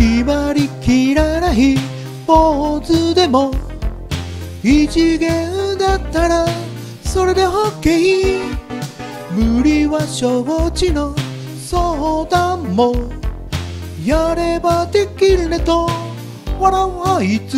決まりきらないポーズでも異次元だったらそれで OK。 無理は承知の相談もやればできるねと笑うあいつ。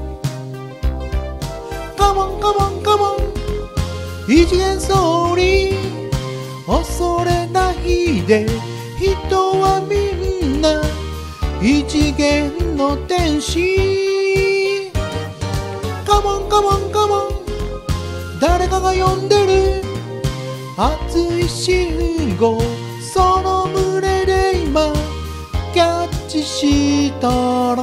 カモンカモンカモン異次元ストーリー、恐れないで人はみんな異次元の天使。カモンカモンカモン誰かが呼んでる熱い信号、その群れで今キャッチしたら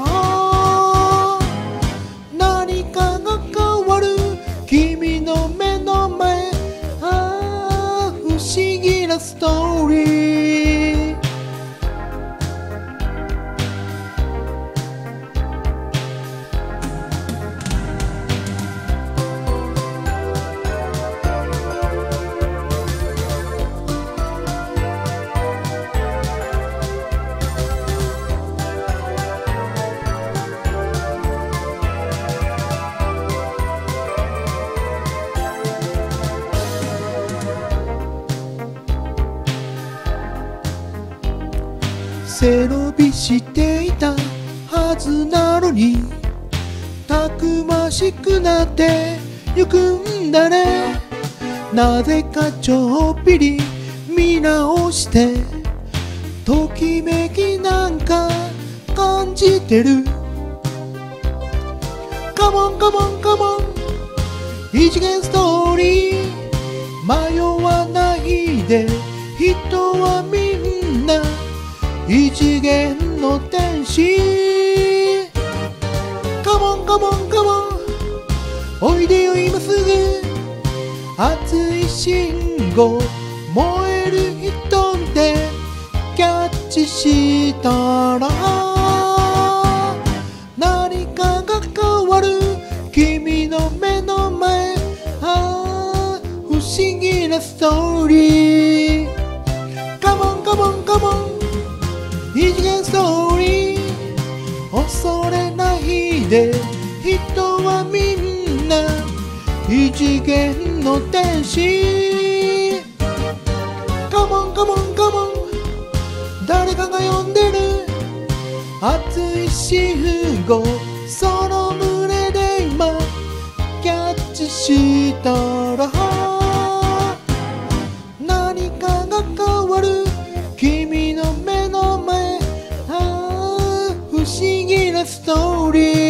何かが変わる君の目の前。ああ不思議なストーリー。背伸びしていたはずなのにたくましくなってゆくんだね。なぜかちょっぴり見直してときめきなんか感じてる。カモンカモンカモン異次元ストーリー、迷わないで人はみんな異次元の天使。カモンカモンカモンおいでよ今すぐ熱い信号、燃える人でキャッチしたら何かが変わる君の目の前。ああ不思議なストーリー。カモンカモンカモン異次元ストーリー、恐れないで人はみんな異次元の天使。カモンカモンカモン誰かが呼んでる熱い信号、その群れで今キャッチしたら何かが変わる君の目の前。ああ不思議なストーリー。